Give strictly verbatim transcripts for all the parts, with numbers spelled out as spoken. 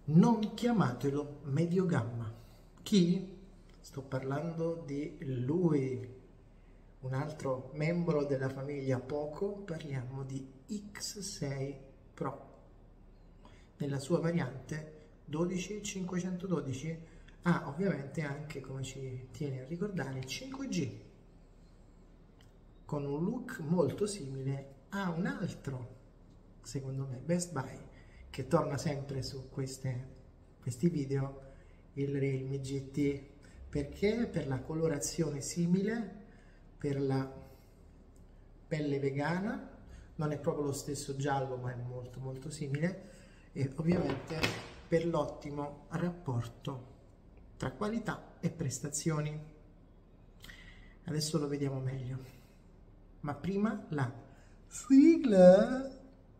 Non chiamatelo medio gamma. Chi? Sto parlando di lui, un altro membro della famiglia Poco. Parliamo di X sei Pro nella sua variante dodici cinquecentododici. Ha ah, ovviamente anche, come ci tiene a ricordare, il cinque G con un look molto simile a un altro, secondo me, Best Buy, che torna sempre su queste, questi video, il Realme G T. Perché? Per la colorazione simile, per la pelle vegana, non è proprio lo stesso giallo ma è molto molto simile, e ovviamente per l'ottimo rapporto tra qualità e prestazioni. Adesso lo vediamo meglio, ma prima la sigla.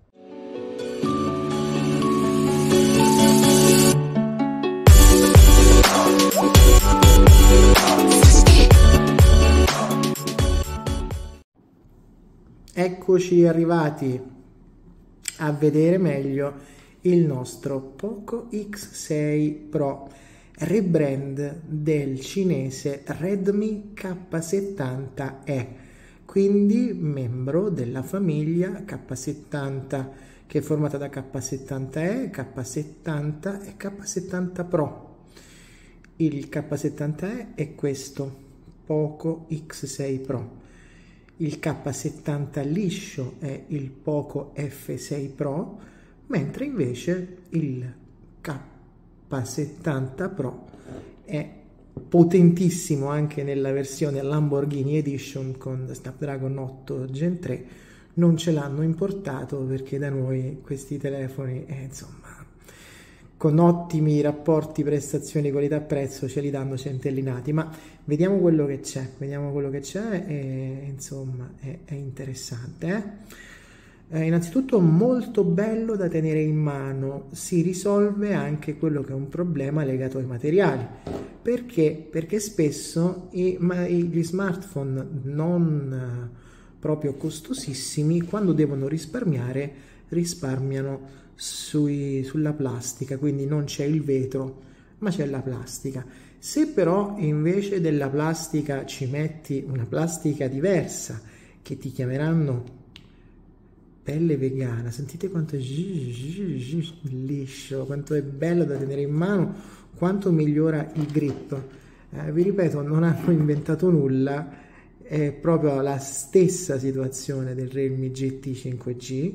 Eccoci arrivati a vedere meglio il nostro Poco X sei Pro, rebrand del cinese Redmi K settanta E, quindi membro della famiglia K settanta, che è formata da K settanta E, K settanta e K settanta Pro. Il K settanta E è questo, Poco X sei Pro. Il K settanta liscio è il Poco F sei Pro, mentre invece il K settanta Pro è potentissimo anche nella versione Lamborghini Edition con Snapdragon otto Gen tre. Non ce l'hanno importato perché da noi questi telefoni, eh, insomma, con ottimi rapporti prestazioni qualità-prezzo ce li danno centellinati, ma vediamo quello che c'è, vediamo quello che c'è e insomma è, è interessante. Eh? Eh, innanzitutto molto bello da tenere in mano, si risolve anche quello che è un problema legato ai materiali. Perché? Perché spesso i, ma, gli smartphone non proprio costosissimi, quando devono risparmiare, risparmiano Sui, sulla plastica, quindi non c'è il vetro ma c'è la plastica. Se però invece della plastica ci metti una plastica diversa che ti chiameranno pelle vegana, sentite quanto è liscio, quanto è bello da tenere in mano, quanto migliora il grip. Eh, vi ripeto, non hanno inventato nulla, è proprio la stessa situazione del Realme G T cinque G.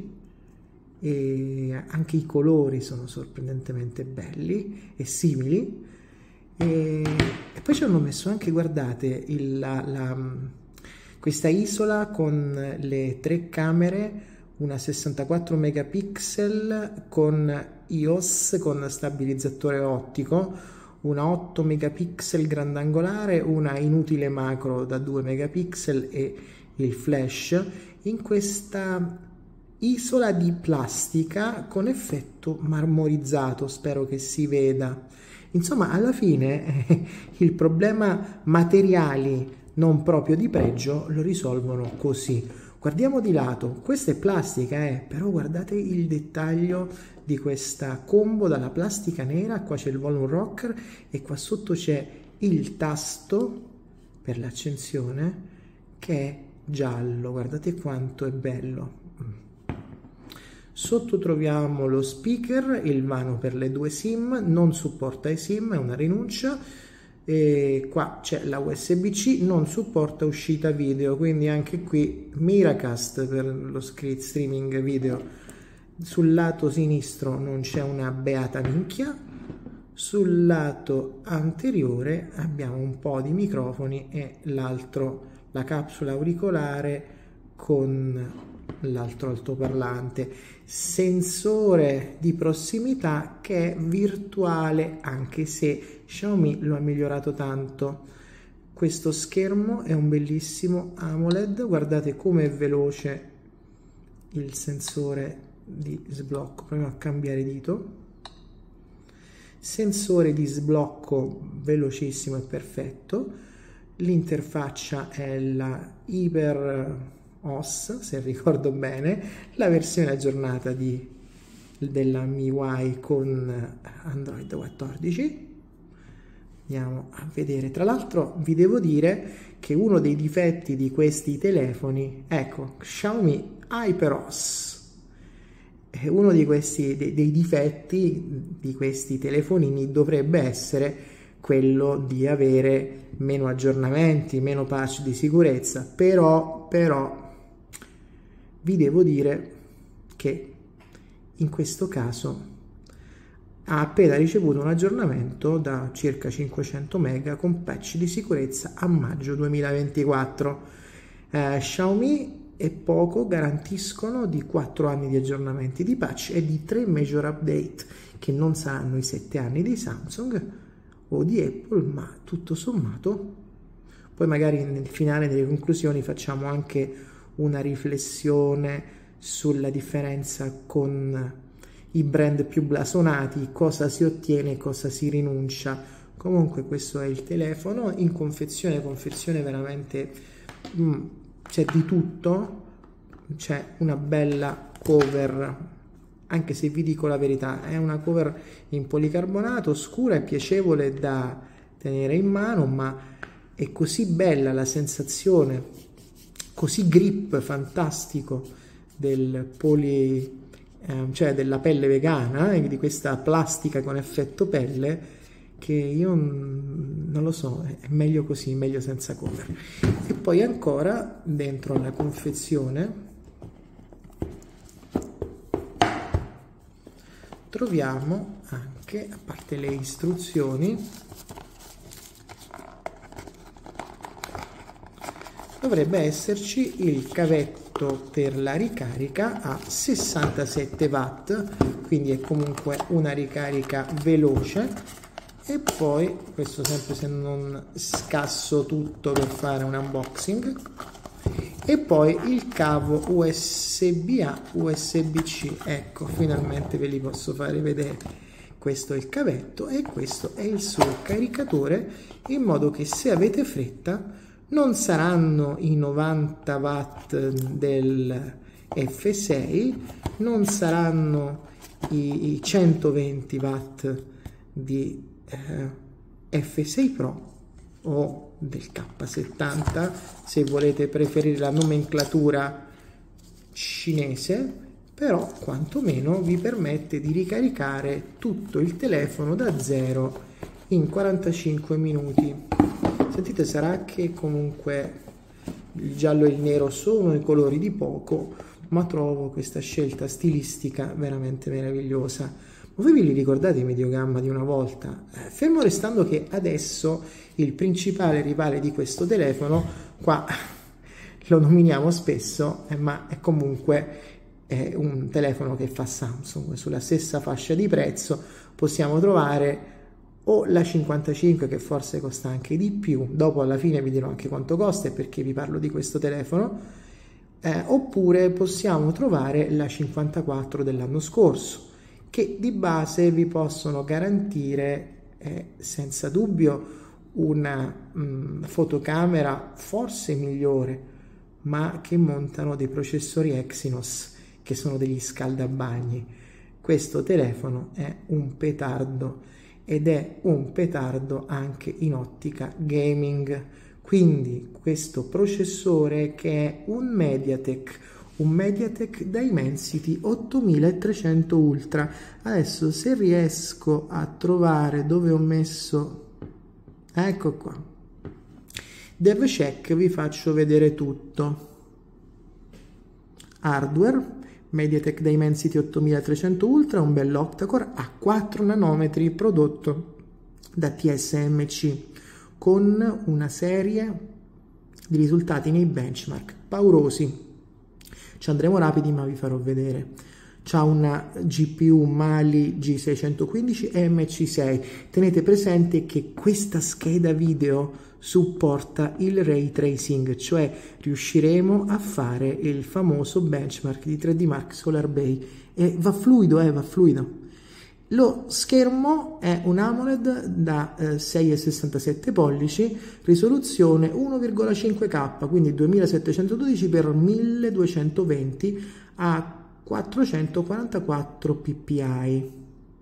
E anche i colori sono sorprendentemente belli e simili, e, e poi ci hanno messo anche, guardate, il, la, la, questa isola con le tre camere, una sessantaquattro megapixel con I O S con stabilizzatore ottico, una otto megapixel grandangolare, una inutile macro da due megapixel e il flash in questa isola di plastica con effetto marmorizzato, spero che si veda. Insomma, alla fine eh, il problema materiali non proprio di pregio lo risolvono così. Guardiamo di lato, questa è plastica, eh, però guardate il dettaglio di questa combo dalla plastica nera, qua c'è il volume rocker e qua sotto c'è il tasto per l'accensione che è giallo, guardate quanto è bello. Sotto troviamo lo speaker, il vano per le due SIM, non supporta i SIM, è una rinuncia, e qua c'è la U S B C, non supporta uscita video, quindi anche qui Miracast per lo streaming video. Sul lato sinistro non c'è una beata minchia, sul lato anteriore abbiamo un po' di microfoni e l'altro, la capsula auricolare con l'altro altoparlante, sensore di prossimità che è virtuale, anche se Xiaomi lo ha migliorato tanto. Questo schermo è un bellissimo AMOLED, guardate come è veloce il sensore di sblocco, proviamo a cambiare dito, sensore di sblocco velocissimo e perfetto, l'interfaccia è la Hyper O S, se ricordo bene, la versione aggiornata di della M I U I con Android quattordici. Andiamo a vedere. Tra l'altro vi devo dire che uno dei difetti di questi telefoni, ecco, Xiaomi HyperOS, uno di questi dei, dei difetti di questi telefonini dovrebbe essere quello di avere meno aggiornamenti, meno patch di sicurezza, però, però vi devo dire che in questo caso ha appena ricevuto un aggiornamento da circa cinquecento mega con patch di sicurezza a maggio duemilaventiquattro. Eh, Xiaomi e Poco garantiscono di quattro anni di aggiornamenti di patch e di tre major update, che non saranno i sette anni di Samsung o di Apple, ma tutto sommato. Poi magari nel finale delle conclusioni facciamo anche una riflessione sulla differenza con i brand più blasonati, cosa si ottiene, cosa si rinuncia. Comunque questo è il telefono in confezione, confezione veramente mm, c'è di tutto, c'è una bella cover, anche se vi dico la verità, è una cover in policarbonato scura e piacevole da tenere in mano, ma è così bella la sensazione, così grip fantastico del poli cioè della pelle vegana e di questa plastica con effetto pelle, che io non lo so, è meglio così, meglio senza cover. E poi ancora dentro la confezione troviamo anche, a parte le istruzioni, dovrebbe esserci il cavetto per la ricarica a sessantasette watt, quindi è comunque una ricarica veloce. E poi, questo sempre se non scasso tutto per fare un unboxing, e poi il cavo U S B A U S B C, ecco, finalmente ve li posso fare vedere. Questo è il cavetto e questo è il suo caricatore, in modo che se avete fretta non saranno i novanta watt del F sei, non saranno i, i centoventi watt di eh, F sei Pro o del K settanta, se volete preferire la nomenclatura cinese, però quantomeno vi permette di ricaricare tutto il telefono da zero in quarantacinque minuti. Sentite, sarà che comunque il giallo e il nero sono i colori di Poco, ma trovo questa scelta stilistica veramente meravigliosa. Ma voi vi li ricordate i Mediogamma di una volta? Eh, fermo restando che adesso il principale rivale di questo telefono, qua lo nominiamo spesso, eh, ma è comunque eh, un telefono che fa Samsung. Sulla stessa fascia di prezzo possiamo trovare o la cinquantacinque, che forse costa anche di più, dopo alla fine vi dirò anche quanto costa e perché vi parlo di questo telefono, eh, oppure possiamo trovare la cinquantaquattro dell'anno scorso, che di base vi possono garantire eh, senza dubbio una mh, fotocamera forse migliore, ma che montano dei processori Exynos che sono degli scaldabagni. Questo telefono è un petardo, ed è un petardo anche in ottica gaming. Quindi questo processore, che è un MediaTek, un MediaTek Dimensity ottomilatrecento Ultra. Adesso se riesco a trovare dove ho messo, ecco qua, DevCheck, vi faccio vedere tutto. Hardware MediaTek Dimensity ottomilatrecento Ultra, un bel octa-core a quattro nanometri, prodotto da T S M C, con una serie di risultati nei benchmark paurosi. Ci andremo rapidi, ma vi farò vedere. C'ha una G P U Mali G seicentoquindici M C sei. Tenete presente che questa scheda video supporta il ray tracing, cioè riusciremo a fare il famoso benchmark di tre D Mark Solar Bay, e va fluido, eh, va fluido. Lo schermo è un AMOLED da eh, sei virgola sessantasette pollici, risoluzione uno virgola cinque K, quindi duemilasettecentododici per milleduecentoventi a quattrocentoquarantaquattro ppi,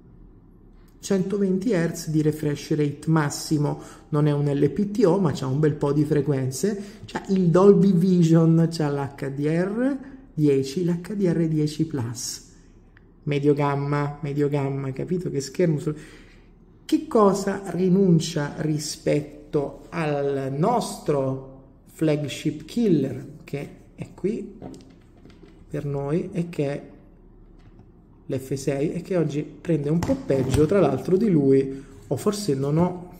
centoventi hertz di refresh rate massimo, non è un L P T O ma c'ha un bel po' di frequenze, c'ha il Dolby Vision, c'ha l'H D R dieci, l'H D R dieci Plus, medio gamma, medio gamma, capito che schermo? Che cosa rinuncia rispetto al nostro flagship killer che è qui per noi e che è l'F sei e che oggi prende un po' peggio, tra l'altro di lui, o forse non ho,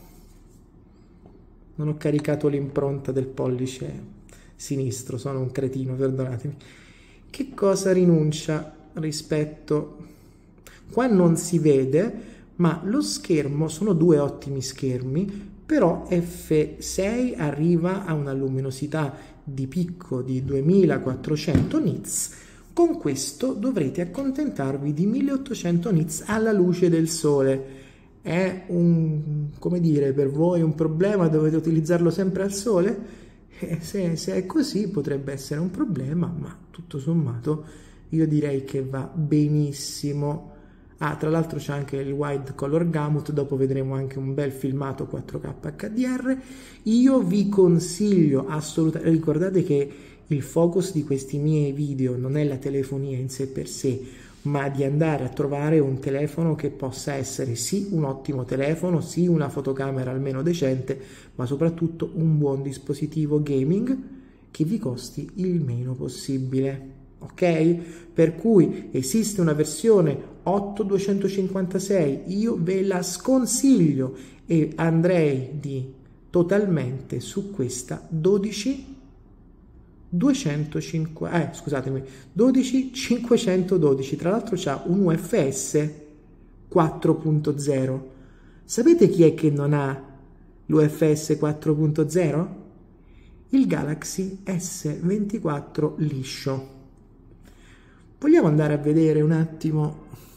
non ho caricato l'impronta del pollice sinistro, sono un cretino, perdonatemi. Che cosa rinuncia rispetto... Qua non si vede, ma lo schermo, sono due ottimi schermi, però F sei arriva a una luminosità di picco di duemilaquattrocento nits. Con questo dovrete accontentarvi di milleottocento nits alla luce del sole. È un, come dire, per voi un problema? Dovete utilizzarlo sempre al sole? Eh, se, se è così potrebbe essere un problema, ma tutto sommato io direi che va benissimo. Ah, tra l'altro c'è anche il wide color gamut, dopo vedremo anche un bel filmato quattro K H D R. Io vi consiglio assolutamente, ricordate che il focus di questi miei video non è la telefonia in sé per sé, ma di andare a trovare un telefono che possa essere sì un ottimo telefono, sì una fotocamera almeno decente, ma soprattutto un buon dispositivo gaming che vi costi il meno possibile. Ok? Per cui esiste una versione otto duecentocinquantasei, io ve la sconsiglio e andrei di totalmente su questa dodici duecentocinquanta, eh, scusatemi, dodici cinquecentododici, tra l'altro c'ha un U F S quattro punto zero. Sapete chi è che non ha l'U F S quattro punto zero? Il Galaxy S ventiquattro liscio. Vogliamo andare a vedere un attimo.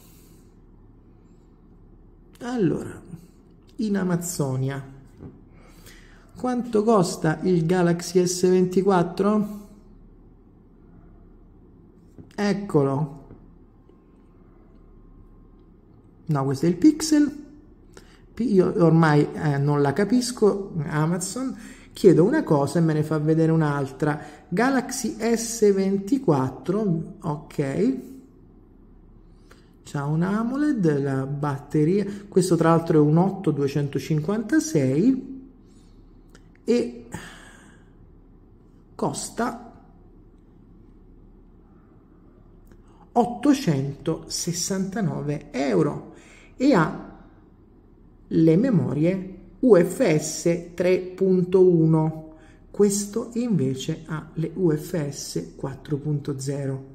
Allora, in Amazzonia quanto costa il Galaxy S ventiquattro? Eccolo. No, questo è il Pixel. Io ormai eh, non la capisco. Amazon, chiedo una cosa e me ne fa vedere un'altra. Galaxy S ventiquattro, ok, c'ha un AMOLED, la batteria, questo tra l'altro è un otto duecentocinquantasei e costa ottocentosessantanove euro e ha le memorie U F S tre punto uno. Questo invece ha le U F S quattro punto zero.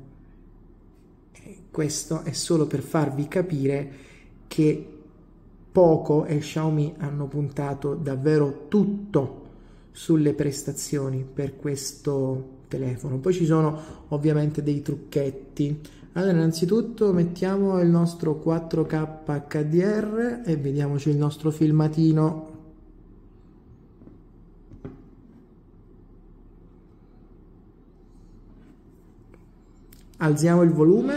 Questo è solo per farvi capire che Poco e Xiaomi hanno puntato davvero tutto sulle prestazioni per questo telefono. Poi ci sono ovviamente dei trucchetti. Allora, innanzitutto mettiamo il nostro quattro K H D R e vediamoci il nostro filmatino. Alziamo il volume.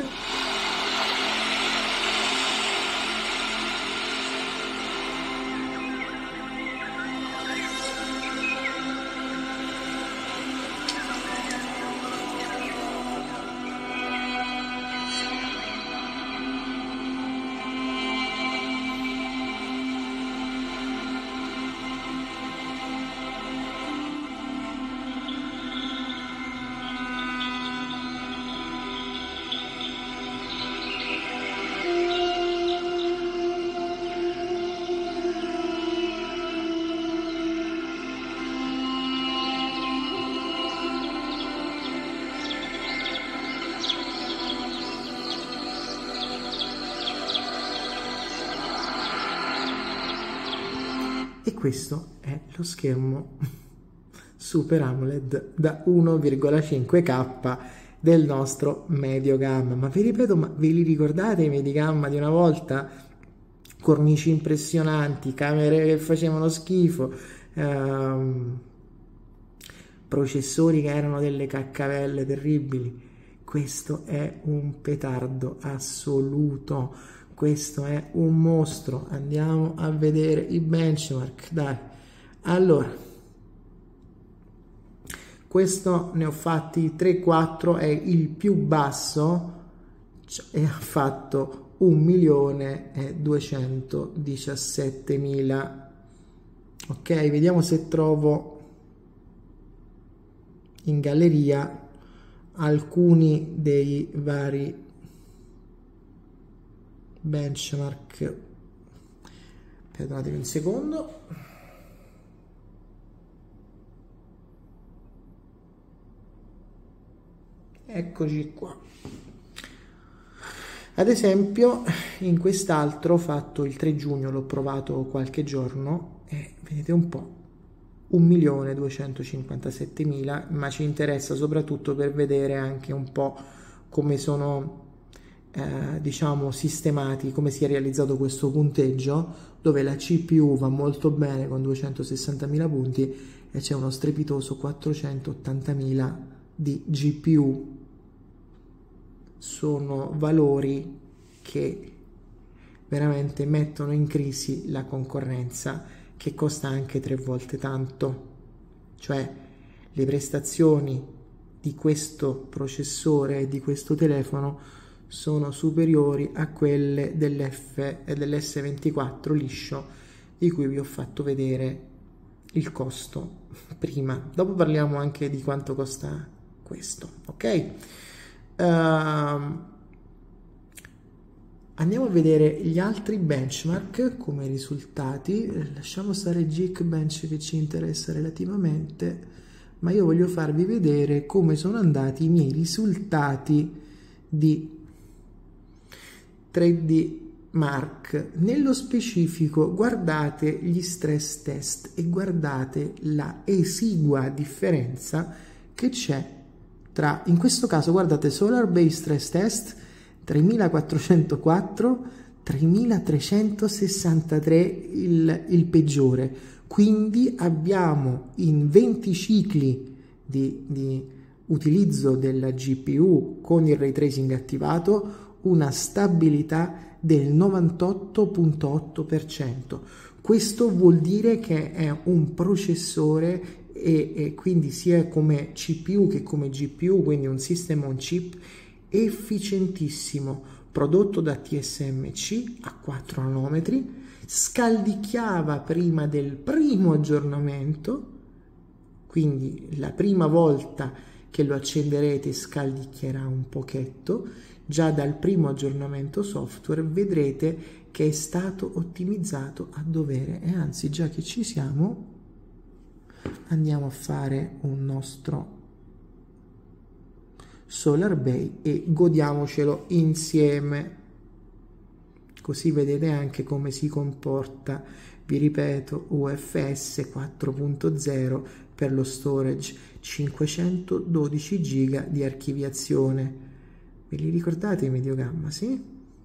E questo è lo schermo Super AMOLED da uno virgola cinque K del nostro medio gamma. Ma vi ripeto, ma ve li ricordate i medi gamma di una volta? Cornici impressionanti, camere che facevano schifo, ehm, processori che erano delle caccavelle terribili. questo è un petardo assoluto, questo è un mostro. Andiamo a vedere i benchmark, dai. Allora, questo ne ho fatti tre quattro, è il più basso e ha fatto un milione e duecentodiciassettemila. Ok, vediamo se trovo in galleria alcuni dei vari benchmark. Perdonatemi un secondo. Eccoci qua. Ad esempio in quest'altro fatto il tre giugno, l'ho provato qualche giorno e vedete un po', un milione duecentocinquantasettemila, ma ci interessa soprattutto per vedere anche un po' come sono eh, diciamo sistemati, come si è realizzato questo punteggio, dove la C P U va molto bene con duecentosessantamila punti e c'è uno strepitoso quattrocentottantamila di G P U. Sono valori che veramente mettono in crisi la concorrenza, che costa anche tre volte tanto. Cioè le prestazioni di questo processore e di questo telefono sono superiori a quelle dell'S ventiquattro liscio, di cui vi ho fatto vedere il costo prima. Dopo parliamo anche di quanto costa questo, ok? Uh, andiamo a vedere gli altri benchmark come risultati. Lasciamo stare Geekbench che ci interessa relativamente, ma io voglio farvi vedere come sono andati i miei risultati di tre D Mark. Nello specifico guardate gli stress test e guardate la esigua differenza che c'è tra, in questo caso guardate SolarBase Stress Test tremilaquattrocentoquattro, tremilatrecentosessantatré il, il peggiore, quindi abbiamo in venti cicli di, di utilizzo della G P U con il ray tracing attivato una stabilità del novantotto virgola otto per cento. Questo vuol dire che è un processore E, e quindi sia come C P U che come G P U, quindi un system on chip efficientissimo, prodotto da T S M C a quattro nanometri, scaldicchiava prima del primo aggiornamento, quindi la prima volta che lo accenderete scaldicchierà un pochetto, già dal primo aggiornamento software vedrete che è stato ottimizzato a dovere. E anzi, già che ci siamo, andiamo a fare un nostro SolarBase e godiamocelo insieme, così vedete anche come si comporta. Vi ripeto, U F S quattro punto zero per lo storage, cinquecentododici giga di archiviazione. Ve li ricordate i medio gamma, sì?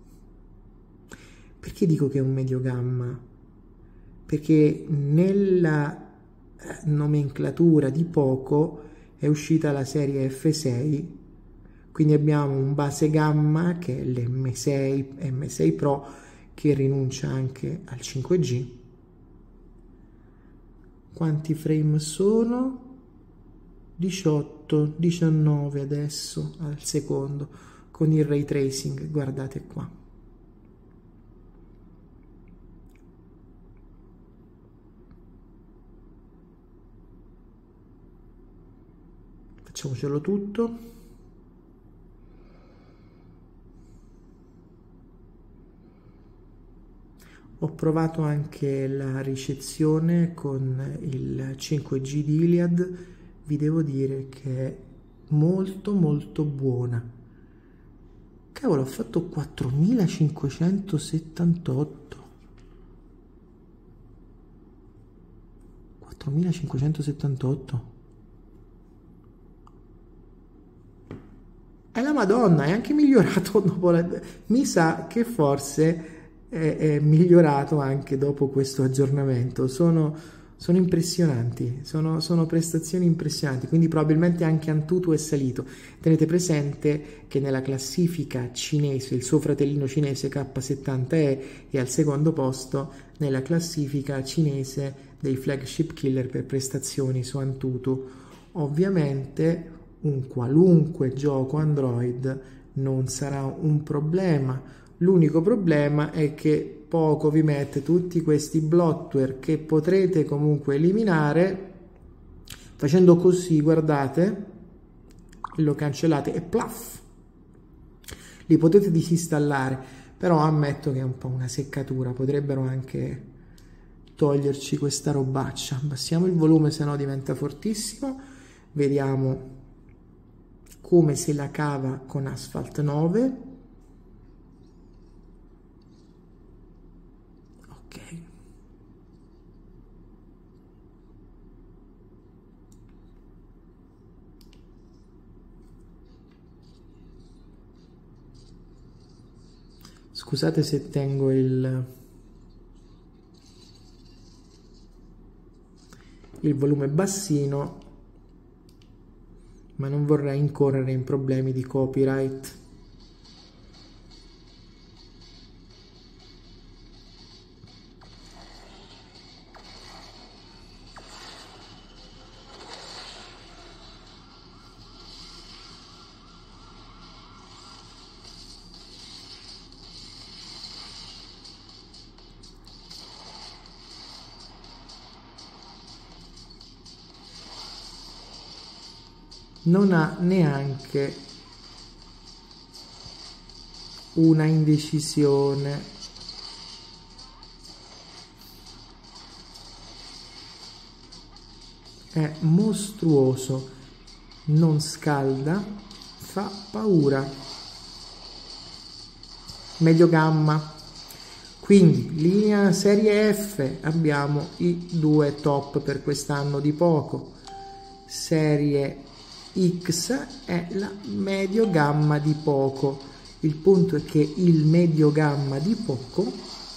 Perché dico che è un medio gamma? Perché nella nomenclatura di poco è uscita la serie F sei, quindi abbiamo un base gamma che è l'M sei, M sei Pro, che rinuncia anche al cinque G. Quanti frame sono? diciotto, diciannove adesso al secondo con il ray tracing, guardate qua. Facciamocelo tutto. Ho provato anche la ricezione con il cinque G di Iliad, vi devo dire che è molto molto buona. Cavolo, ho fatto quattromilacinquecentosettantotto. quattromilacinquecentosettantotto. È la Madonna, è anche migliorato dopo la... Mi sa che forse è, è migliorato anche dopo questo aggiornamento. Sono sono impressionanti, sono, sono prestazioni impressionanti, quindi probabilmente anche Antutu è salito. Tenete presente che nella classifica cinese il suo fratellino cinese K settanta E è al secondo posto nella classifica cinese dei flagship killer per prestazioni su Antutu. Ovviamente un qualunque gioco Android non sarà un problema, l'unico problema è che Poco vi mette tutti questi bloatware che potrete comunque eliminare facendo così, guardate, lo cancellate e plaf, li potete disinstallare, però ammetto che è un po' una seccatura, potrebbero anche toglierci questa robaccia. Abbassiamo il volume, se no diventa fortissimo. Vediamo come se la cava con Asphalt nove. Ok. Scusate se tengo il il volume bassino, ma non vorrei incorrere in problemi di copyright. Non ha neanche una indecisione. È mostruoso, non scalda, fa paura. Medio gamma. Quindi linea serie F, abbiamo i due top per quest'anno di Poco. Serie X è la medio gamma di Poco. Il punto è che il medio gamma di Poco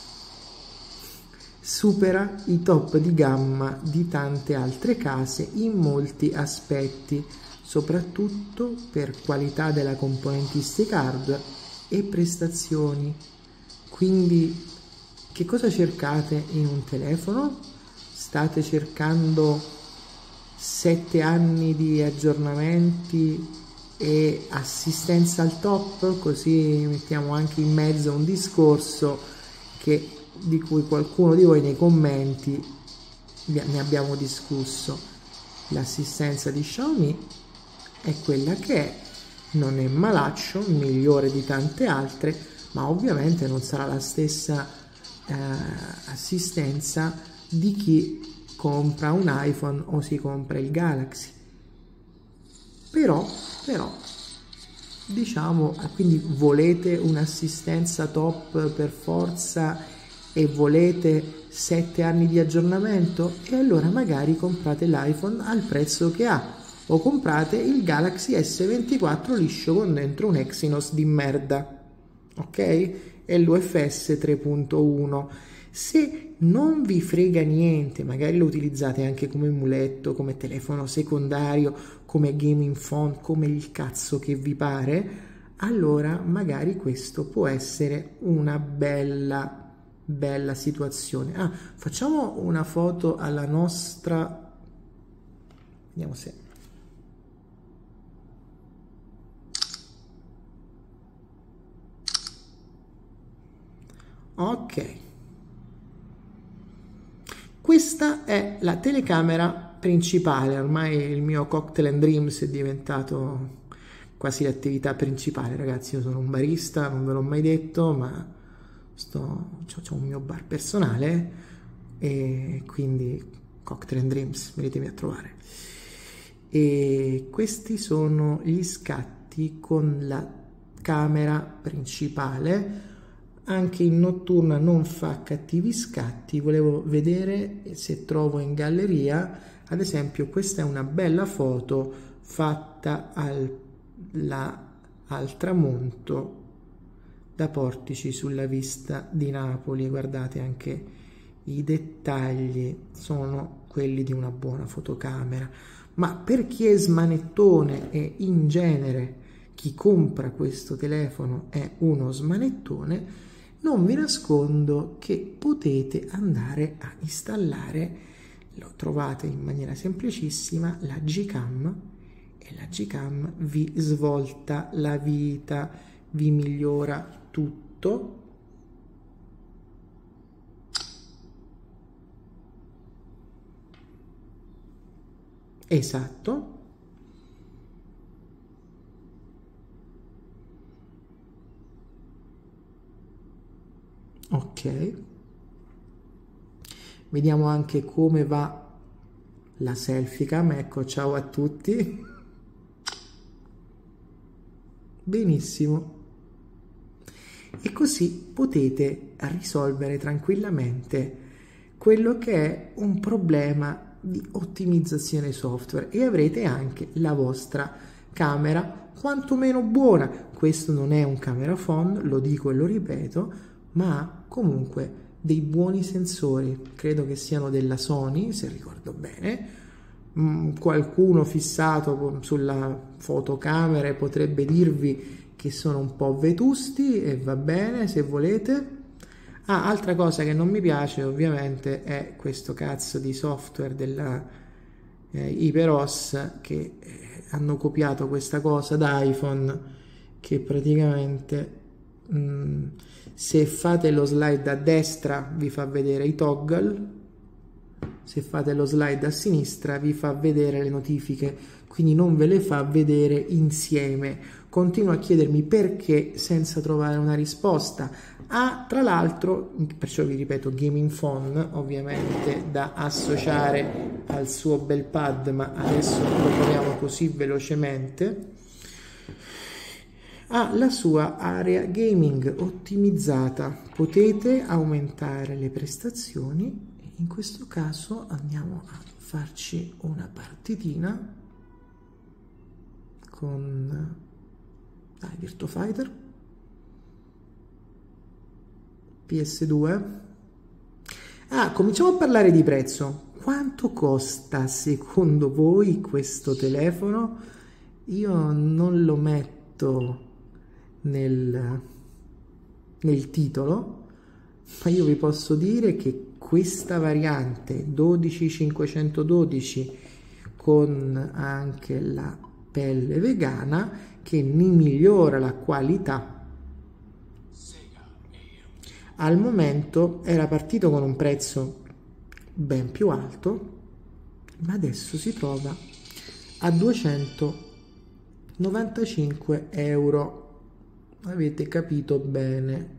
supera i top di gamma di tante altre case in molti aspetti, soprattutto per qualità della componentistica hardware e prestazioni. Quindi che cosa cercate in un telefono? State cercando sette anni di aggiornamenti e assistenza al top? Così mettiamo anche in mezzo un discorso che, di cui qualcuno di voi nei commenti ne abbiamo discusso. L'assistenza di Xiaomi è quella che è, non è malaccio, migliore di tante altre, ma ovviamente non sarà la stessa eh, assistenza di chi compra un iPhone o si compra il Galaxy. Però, però, diciamo, quindi volete un'assistenza top per forza e volete sette anni di aggiornamento? E allora magari comprate l'iPhone al prezzo che ha, o comprate il Galaxy S ventiquattro liscio con dentro un Exynos di merda, ok? E l'U F S tre punto uno. Se non vi frega niente, magari lo utilizzate anche come muletto, come telefono secondario, come gaming phone, come il cazzo che vi pare, allora magari questo può essere una bella, bella situazione. Ah, facciamo una foto alla nostra... Vediamo se... Ok. Questa è la telecamera principale, ormai il mio Cocktail and Dreams è diventato quasi l'attività principale, ragazzi. Io sono un barista, non ve l'ho mai detto, ma sto, c'ho un mio bar personale e quindi Cocktail and Dreams, venitemi a trovare. E questi sono gli scatti con la camera principale. Anche in notturna non fa cattivi scatti. Volevo vedere se trovo in galleria, ad esempio, questa è una bella foto fatta al, la, al tramonto da Portici sulla vista di Napoli. Guardate anche i dettagli sono quelli di una buona fotocamera, ma per chi è smanettone e in genere chi compra questo telefono è uno smanettone, non vi nascondo che potete andare a installare, lo trovate in maniera semplicissima, la Gcam, e la Gcam vi svolta la vita, vi migliora tutto. Esatto. Ok. Vediamo anche come va la selfie cam. Ecco, ciao a tutti. Benissimo. E così potete risolvere tranquillamente quello che è un problema di ottimizzazione software e avrete anche la vostra camera quantomeno buona. Questo non è un camera phone, lo dico e lo ripeto, ma ha comunque dei buoni sensori, credo che siano della Sony, se ricordo bene. Mm, qualcuno fissato sulla fotocamera potrebbe dirvi che sono un po' vetusti e va bene se volete. Ah, altra cosa che non mi piace ovviamente è questo cazzo di software della eh, HyperOS, che eh, hanno copiato questa cosa da iPhone, che praticamente mh, se fate lo slide a destra vi fa vedere i toggle, se fate lo slide a sinistra vi fa vedere le notifiche, quindi non ve le fa vedere insieme. Continuo a chiedermi perché senza trovare una risposta. Ah, tra l'altro, perciò vi ripeto, gaming phone, ovviamente da associare al suo bel pad, ma adesso lo proviamo così velocemente. Ha la sua area gaming ottimizzata, potete aumentare le prestazioni. In questo caso andiamo a farci una partitina con dai, Virtua Fighter P S due. Ah, cominciamo a parlare di prezzo. Quanto costa secondo voi questo telefono? Io non lo metto nel, nel titolo, ma io vi posso dire che questa variante dodici cinquecentododici con anche la pelle vegana, che ne migliora la qualità, al momento era partito con un prezzo ben più alto, ma adesso si trova a duecentonovantacinque euro. Avete capito bene.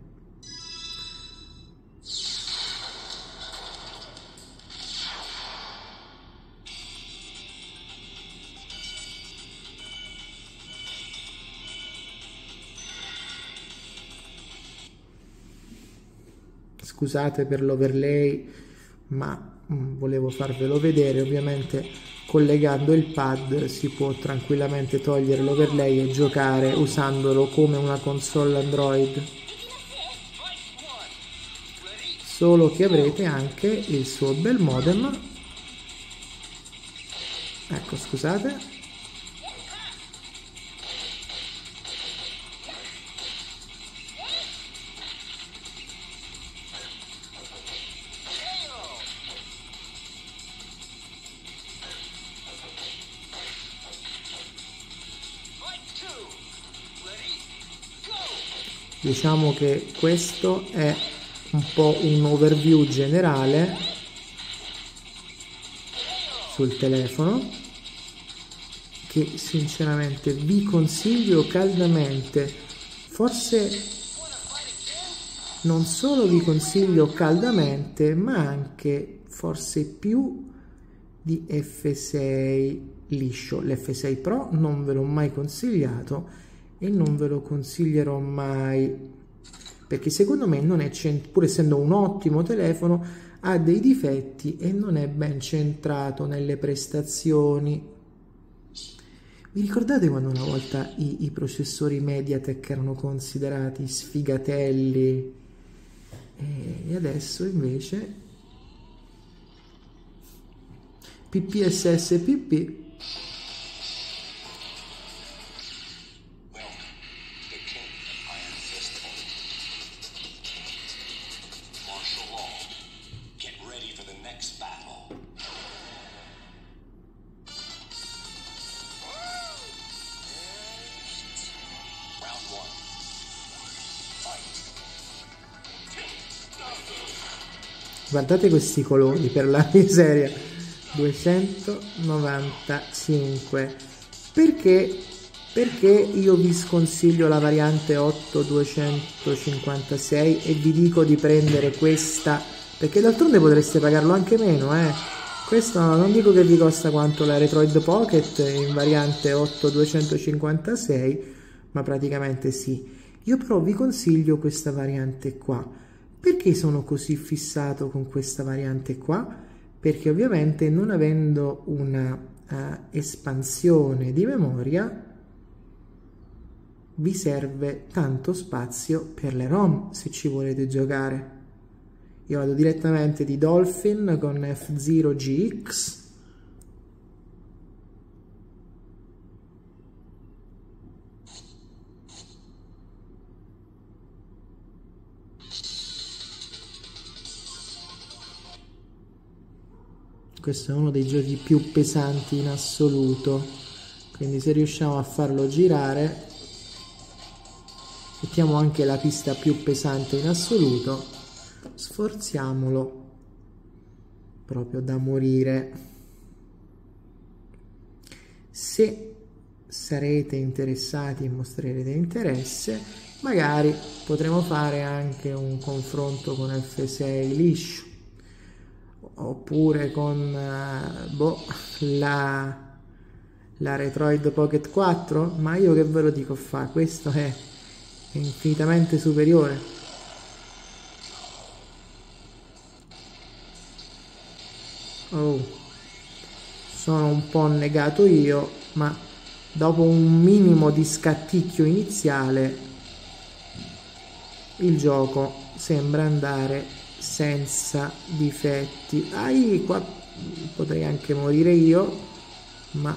Scusate per l'overlay, ma mh, volevo farvelo vedere. Ovviamente collegando il pad si può tranquillamente togliere l'overlay e giocare usandolo come una console Android, solo che avrete anche il suo bel modem. Ecco, scusate. Diciamo che questo è un po' un overview generale sul telefono, che sinceramente vi consiglio caldamente. Forse non solo vi consiglio caldamente, ma anche forse più di F sei liscio. L'F sei Pro non ve l'ho mai consigliato e non ve lo consiglierò mai, perché secondo me non è, pur essendo un ottimo telefono, ha dei difetti e non è ben centrato nelle prestazioni. Vi ricordate quando una volta i, i processori MediaTek erano considerati sfigatelli e adesso invece P P S S P P. Guardate questi colori, per la miseria. duecentonovantacinque. Perché? Perché io vi sconsiglio la variante otto duecentocinquantasei e vi dico di prendere questa, perché d'altronde potreste pagarlo anche meno, eh. Questo non dico che vi costa quanto la Retroid Pocket in variante otto duecentocinquantasei, ma praticamente sì. Io però vi consiglio questa variante qua. Perché sono così fissato con questa variante qua? Perché ovviamente non avendo una uh, espansione di memoria vi serve tanto spazio per le ROM se ci volete giocare. Io vado direttamente di Dolphin con F zero G X. Questo è uno dei giochi più pesanti in assoluto, quindi se riusciamo a farlo girare, mettiamo anche la pista più pesante in assoluto, sforziamolo proprio da morire. Se sarete interessati e mostrerete interesse, magari potremo fare anche un confronto con F sei liscio, oppure con uh, boh, la, la Retroid Pocket quattro, ma io che ve lo dico fa, questo è, è infinitamente superiore. Oh, sono un po' negato io, ma dopo un minimo di scatticchio iniziale il gioco sembra andare senza difetti. Ah, qua potrei anche morire io, ma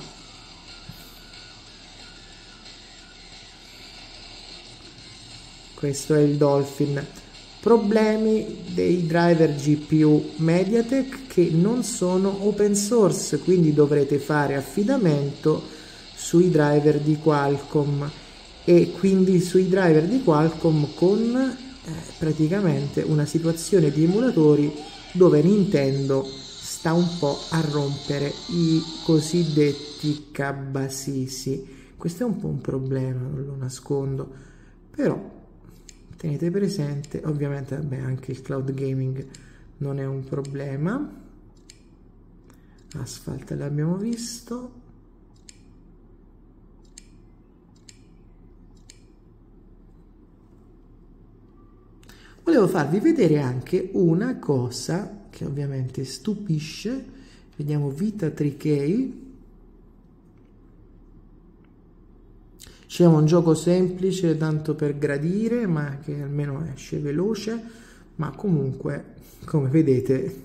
questo è il Dolphin. Problemi dei driver G P U MediaTek che non sono open source, quindi dovrete fare affidamento sui driver di Qualcomm, e quindi sui driver di Qualcomm con Eh, praticamente una situazione di emulatori dove Nintendo sta un po' a rompere i cosiddetti cabasisi. Questo è un po' un problema, non lo nascondo, però tenete presente, ovviamente vabbè, anche il cloud gaming non è un problema. Asphalt l'abbiamo visto. Volevo farvi vedere anche una cosa che ovviamente stupisce. Vediamo Vita tre K. C'è un gioco semplice tanto per gradire, ma che almeno esce veloce, ma comunque, come vedete,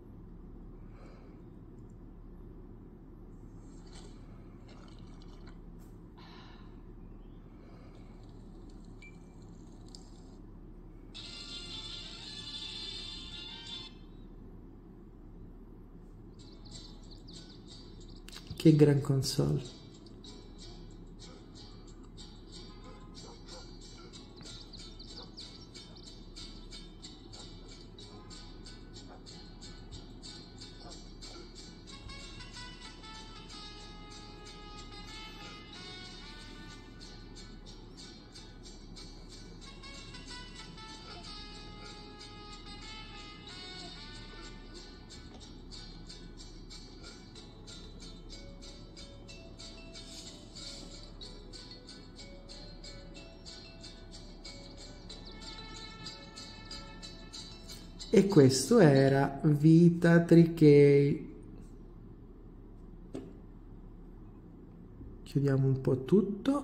che gran console. E questo era Vita tre K. Chiudiamo un po' tutto,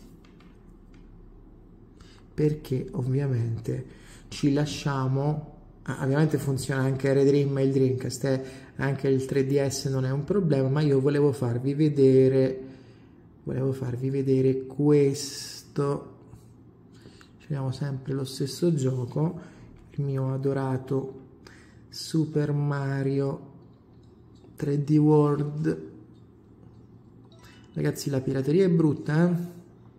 perché ovviamente ci lasciamo Ah, ovviamente funziona anche il Redream e il Dreamcast, eh? Anche il tre D S non è un problema, ma io volevo farvi vedere volevo farvi vedere questo. Abbiamo sempre lo stesso gioco, il mio adorato Super Mario tre D World. Ragazzi, la pirateria è brutta, eh?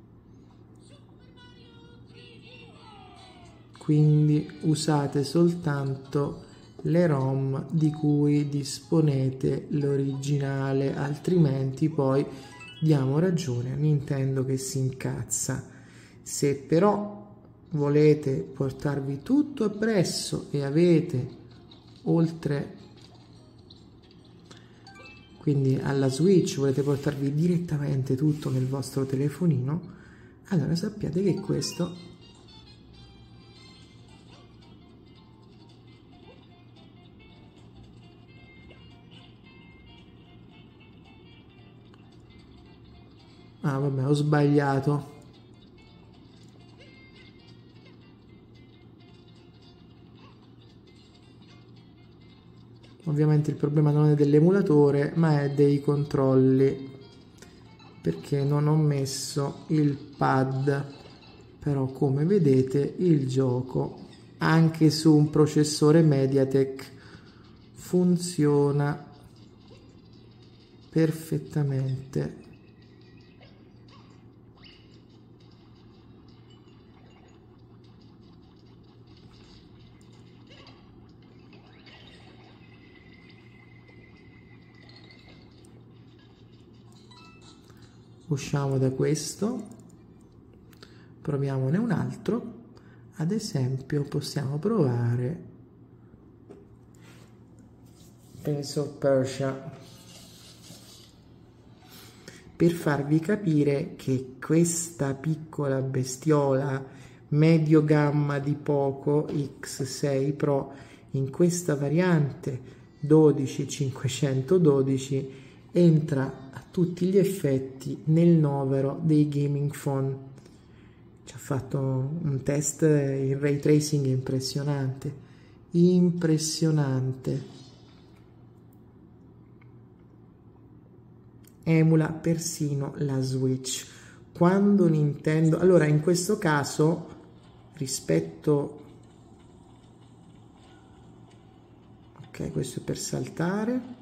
Quindi usate soltanto le ROM di cui disponete l'originale, altrimenti poi diamo ragione a Nintendo che si incazza. Se però volete portarvi tutto appresso e avete oltre, quindi alla Switch, volete portarvi direttamente tutto nel vostro telefonino, allora sappiate che questo ah vabbè, ho sbagliato. Ovviamente il problema non è dell'emulatore, ma è dei controlli, perché non ho messo il pad. Però come vedete il gioco anche su un processore MediaTek funziona perfettamente. Usciamo da questo, proviamone un altro. Ad esempio possiamo provare Prince of Persia, per farvi capire che questa piccola bestiola medio gamma di Poco X sei Pro in questa variante dodici cinquecentododici entra a tutti gli effetti nel novero dei gaming phone. Ci ha fatto un test in ray tracing impressionante, impressionante. Emula persino la Switch. Quando Nintendo, allora in questo caso rispetto, ok, questo è per saltare,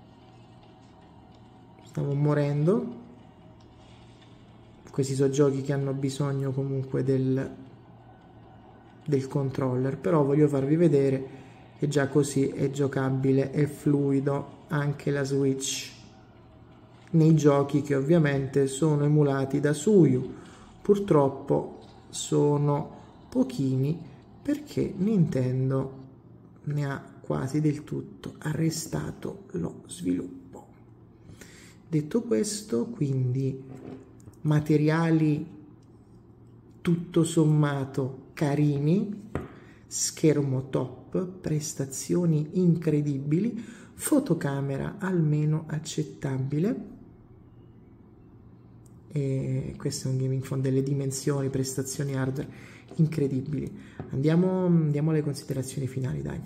stavo morendo. Questi sono giochi che hanno bisogno comunque del, del controller, però voglio farvi vedere che già così è giocabile, è fluido anche la Switch nei giochi che ovviamente sono emulati da Suyu. Purtroppo sono pochini perché Nintendo ne ha quasi del tutto arrestato lo sviluppo. Detto questo, quindi materiali tutto sommato carini, schermo top, prestazioni incredibili, fotocamera almeno accettabile. E questo è un gaming phone delle dimensioni, prestazioni hardware incredibili. Andiamo, andiamo alle considerazioni finali, dai.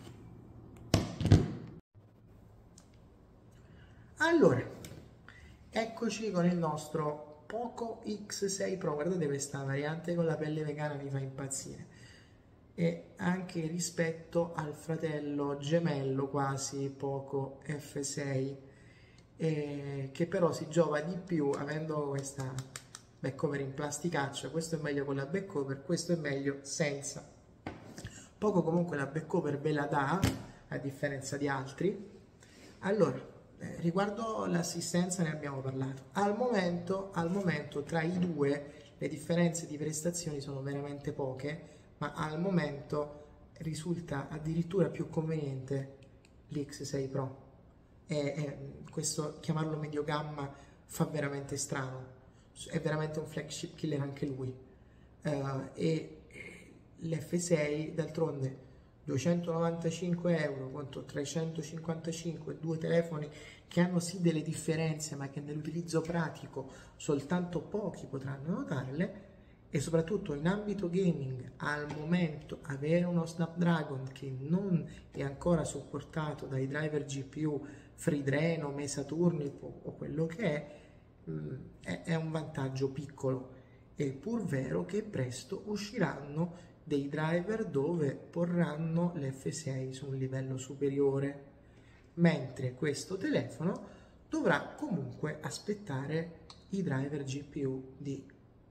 Allora, eccoci con il nostro Poco X sei Pro. Guardate questa variante con la pelle vegana, mi fa impazzire. E anche rispetto al fratello gemello quasi Poco F sei, eh, che però si giova di più avendo questa back cover in plasticaccia. Questo è meglio con la back cover, questo è meglio senza. Poco comunque la back cover ve la dà, a differenza di altri. Allora, eh, riguardo l'assistenza ne abbiamo parlato. Al momento, al momento tra i due le differenze di prestazioni sono veramente poche, ma al momento risulta addirittura più conveniente l'X sei Pro. E, e questo, chiamarlo medio gamma, fa veramente strano. È veramente un flagship killer anche lui. Uh, e l'F sei d'altronde duecentonovantacinque euro contro trecentocinquantacinque, due telefoni che hanno sì delle differenze, ma che nell'utilizzo pratico soltanto pochi potranno notarle. e soprattutto in ambito gaming al momento avere uno Snapdragon che non è ancora supportato dai driver G P U Freedreno, Mesa Turnip o quello che è, è, è un vantaggio piccolo. È pur vero che presto usciranno dei driver dove porranno l'F sei su un livello superiore, mentre questo telefono dovrà comunque aspettare i driver G P U di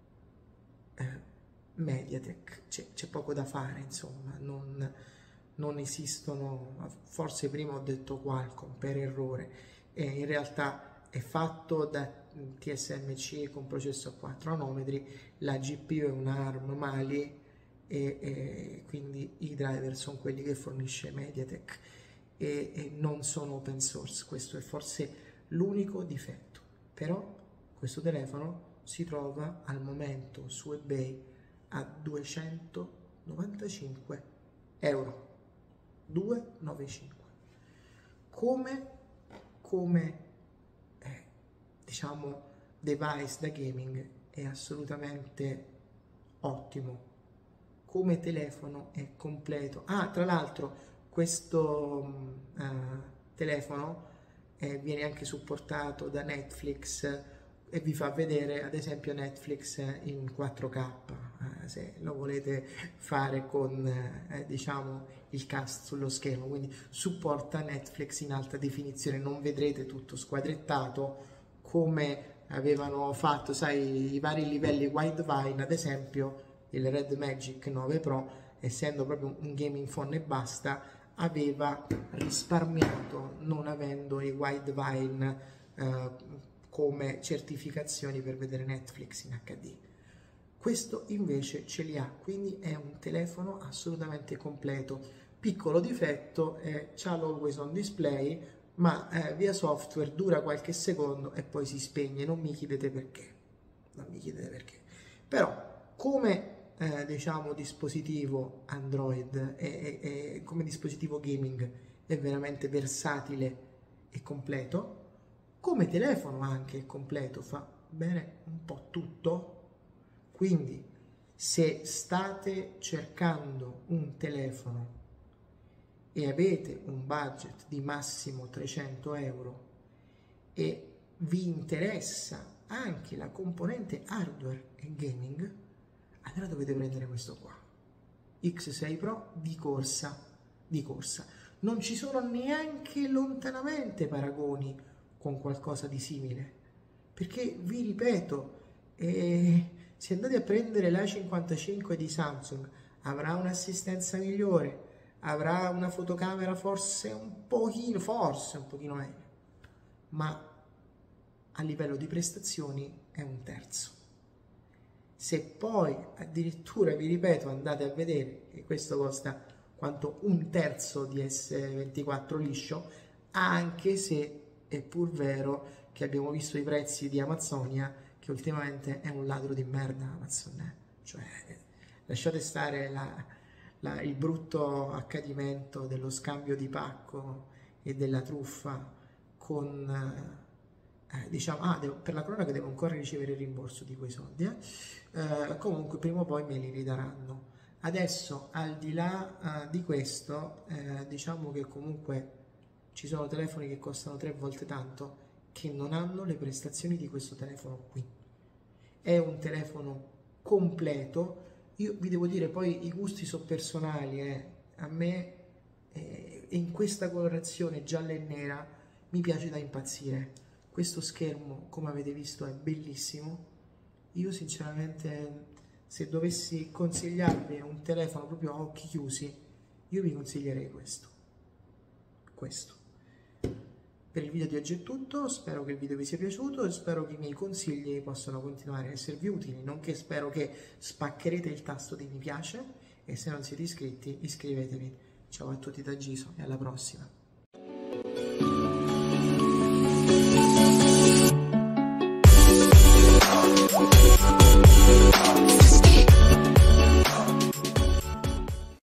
eh, MediaTek. C'è poco da fare, insomma, non, non esistono, forse prima ho detto Qualcomm per errore, e in realtà è fatto da T S M C con processo a quattro nanometri, la G P U è una ARM Mali e, e quindi i driver sono quelli che fornisce MediaTek e, e non sono open source. Questo è forse l'unico difetto, però questo telefono si trova al momento su eBay a duecentonovantacinque euro, duecentonovantacinque, come, come eh, diciamo device da gaming è assolutamente ottimo, come telefono è completo. Ah, tra l'altro questo uh, telefono eh, viene anche supportato da Netflix e vi fa vedere ad esempio Netflix in quattro K, eh, se lo volete fare con eh, diciamo il cast sullo schermo, quindi supporta Netflix in alta definizione, non vedrete tutto squadrettato come avevano fatto, sai, i vari livelli Widevine, ad esempio il Red Magic nove Pro, essendo proprio un gaming phone e basta, aveva risparmiato non avendo i Widevine eh, come certificazioni per vedere Netflix in H D. Questo invece ce li ha, quindi è un telefono assolutamente completo. Piccolo difetto è c'ha l'Always On Display, ma eh, via software dura qualche secondo e poi si spegne. Non mi chiedete perché, non mi chiedete perché. Però come eh, diciamo dispositivo Android e, e, e come dispositivo gaming è veramente versatile e completo. Come telefono anche è completo, fa bene un po' tutto. Quindi se state cercando un telefono e avete un budget di massimo trecento euro e vi interessa anche la componente hardware e gaming, allora dovete prendere questo qua, X sei Pro di corsa, di corsa. Non ci sono neanche lontanamente paragoni con qualcosa di simile, perché vi ripeto, eh, se andate a prendere l'A cinquantacinque di Samsung avrà un'assistenza migliore, avrà una fotocamera forse un pochino, forse un pochino meglio, ma a livello di prestazioni è un terzo. Se poi addirittura, vi ripeto, andate a vedere che questo costa quanto un terzo di S ventiquattro liscio, anche se è pur vero che abbiamo visto i prezzi di Amazonia, che ultimamente è un ladro di merda Amazon, eh? Cioè lasciate stare la, la, il brutto accadimento dello scambio di pacco e della truffa con eh, diciamo, ah, devo, per la cronaca devo ancora ricevere il rimborso di quei soldi, eh? Eh, comunque prima o poi me li ridaranno. Adesso, al di là uh, di questo, eh, diciamo che comunque ci sono telefoni che costano tre volte tanto che non hanno le prestazioni di questo telefono qui. È un telefono completo. Io vi devo dire, poi i gusti sono personali, eh. A me eh, in questa colorazione gialla e nera mi piace da impazzire. Questo schermo, come avete visto, è bellissimo. Io sinceramente, se dovessi consigliarvi un telefono proprio a occhi chiusi, io vi consiglierei questo. Questo. Per il video di oggi è tutto, spero che il video vi sia piaciuto e spero che i miei consigli possano continuare a esservi utili, nonché spero che spaccherete il tasto di mi piace e se non siete iscritti iscrivetevi. Ciao a tutti da Giso e alla prossima.